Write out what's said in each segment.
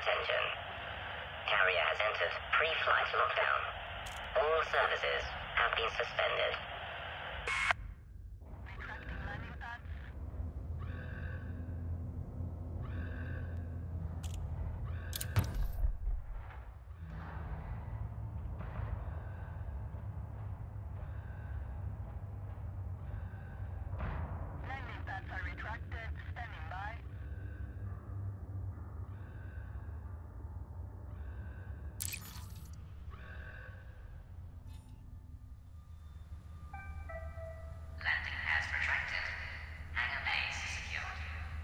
Attention. Carrier has entered pre-flight lockdown. All services have been suspended. Landing pads are retracted. Standing by. Landing pads retracted. Hangar base secured.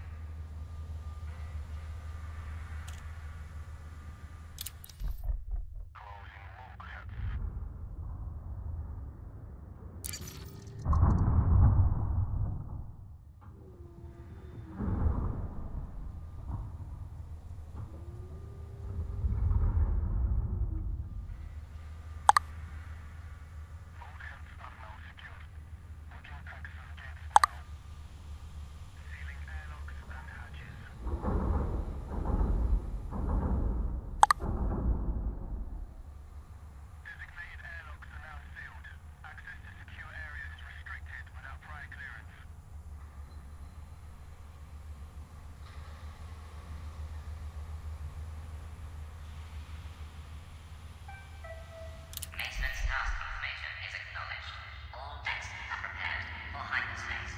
Maintenance task information is acknowledged. All decks are prepared for hyperspace.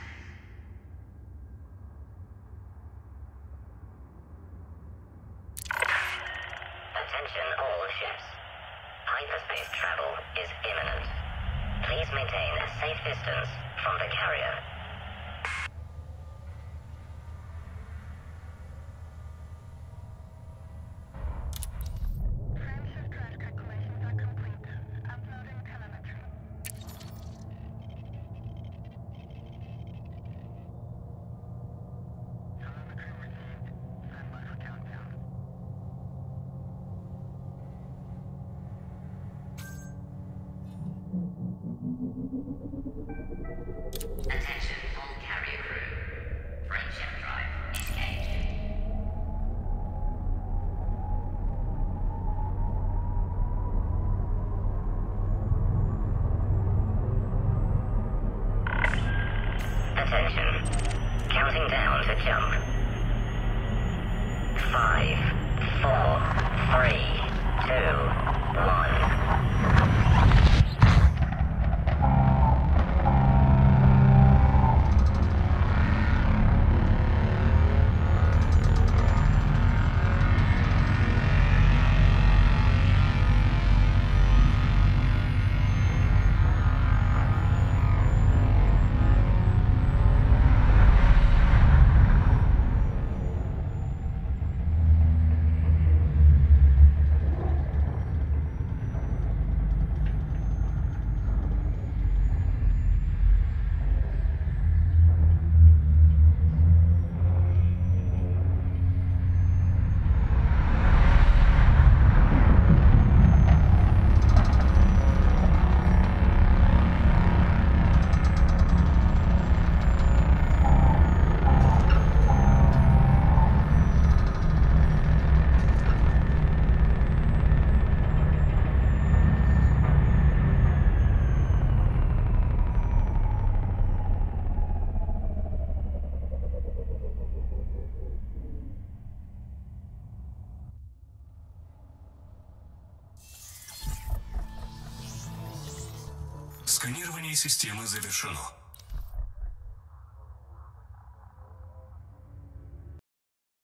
Attention all ships. Hyperspace travel is imminent. Please maintain a safe distance from the carrier. Frameshift crash calculations are complete. Uploading telemetry. Telemetry received. Stand by for countdown. Attention all carrier crew. Frameshift drive engaged. Attention. Counting down to jump. 5, 4, 3, 2, 1. Сканирование системы завершено.